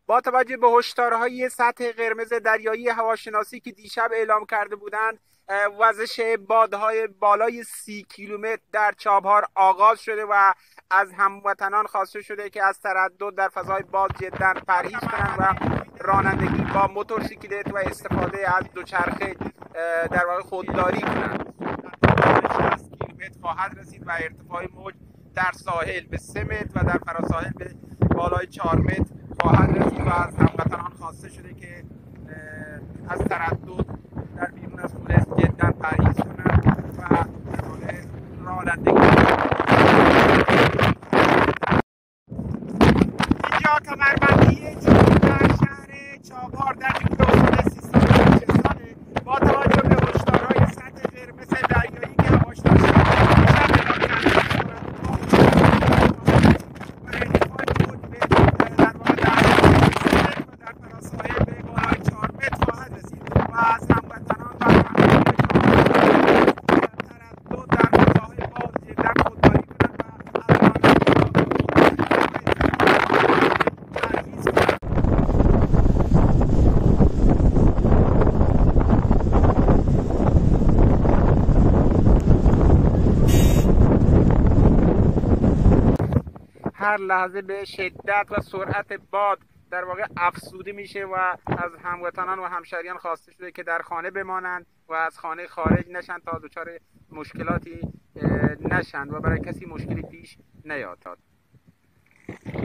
با توجه به هشدارهای سطح قرمز دریایی هواشناسی که دیشب اعلام کرده بودند، وزش بادهای بالای 30 کیلومتر در چابهار آغاز شده و از هموطنان خواسته شده که از تردد در فضای باد جدا پرهیز کنند و رانندگی با موتورسیکلت و استفاده از دوچرخه در واقع خودداری کنند. 60 کیلومتر خواهد رسید و ارتفاع موج در ساحل به 3 متر و در فراساحل به بالای 4 متر خواهد رسید و از هموطنان خواسته شده که از تردد در بیرون از خونه جدا پرهیز کنند و در واقع رانندگی. اینجا کمربندی جنوب در شهر چابهار در جنوب استان سیستان بلوچستانه. با توجه به هشدارهای سطح قرمز دریایی که هواشناسی دیشب اعلام کرده و ارتفاع موج به در واقع در فراساحل به بالای 4 متر خواهد رسید و از هموطنان و رانندگان تردد در فضای باد جدا خودداری کنند و از هر لحظه به شدت و سرعت باد در واقع افزوده میشه و از هموطنان و همشهریان خواسته شده که در خانه بمانند و از خانه خارج نشن تا دچار مشکلاتی نشن و برای کسی مشکلی پیش نیاد.